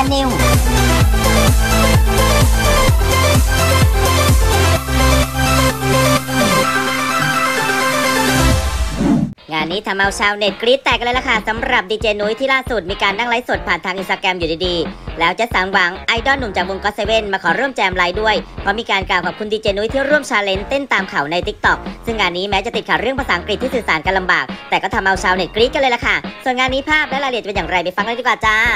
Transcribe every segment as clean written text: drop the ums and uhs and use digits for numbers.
Thailand Newsงานนี้ทำเอาชาวเน็ตกรี๊ดแตกกันเลยล่ะค่ะสำหรับดีเจนุ้ยที่ล่าสุดมีการนั่งไลฟ์สดผ่านทาง Instagram อยู่ดีๆแล้วจะสางหวังไอดอลหนุ่มจากวงก็อตเซเว่นมาขอร่วมแจมไลฟ์ด้วยเพราะมีการกล่าวขอบคุณดีเจนุ้ยที่ร่วมชาเลนจ์เต้นตามเขาใน TikTok ซึ่งงานนี้แม้จะติดขัดเรื่องภาษาอังกฤษที่สื่อสารกันลำบากแต่ก็ทำเอาชาวเน็ตกรี๊ดกันเลยล่ะค่ะส่วนงานนี้ภาพและรายละเอียดเป็นอย่างไรไปฟังเลยดีกว่าจ้า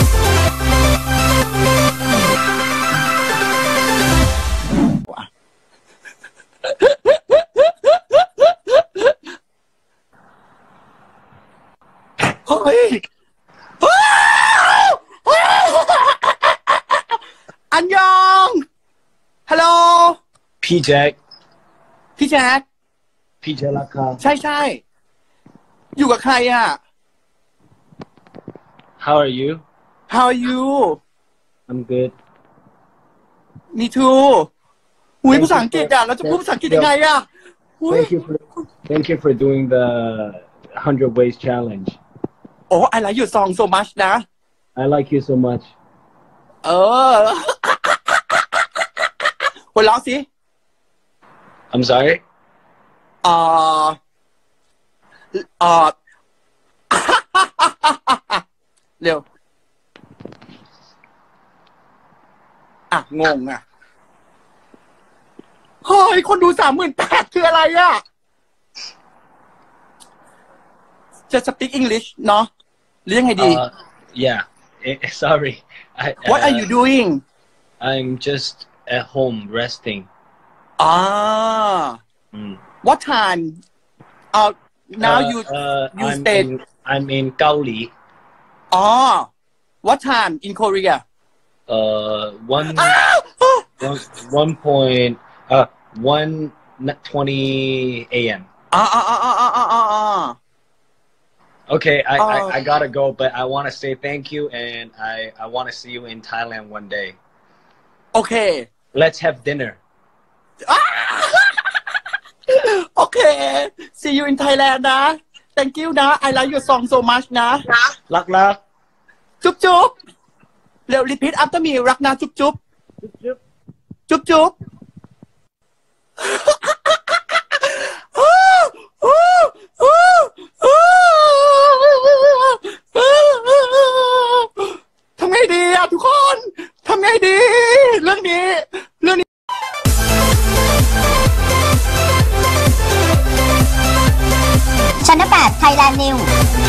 เฮ้ยอันยองฮัลโหลพี่แจ็คพี่แจ็คราคาใช่อยู่กับใครอ่ะ How are you I'm good Me too อุ้ยภาษาอังกฤษอ่ะเราจะพูดภาษาอังกฤษยังไงอ่ะ Thank you for doing the 100 ways challenge Oh I like your song so much นะ I like you so much หัวเราะสิ I'm sorry เร็วงงอ่ะเฮ้ยคนดู 38,000 คืออะไรอ่ะจะ speak English เนาะหรือยังไงดี Yeah sorry What are you doing I'm just at home resting What time now you stay I'm in Gaoli What time in Korea 1:20 a.m. Okay, I gotta go, but I want to say thank you, and I want to see you in Thailand one day. Okay. Let's have dinner. Okay. See you in Thailand นะ Thank you นะ I like your song so much นะรักจุ๊บเร็ว repeat after me รักนะจุ๊บทำไงดีอ่ะทุกคนทำไงดีเรื่องนี้ Channel 8 Thailand News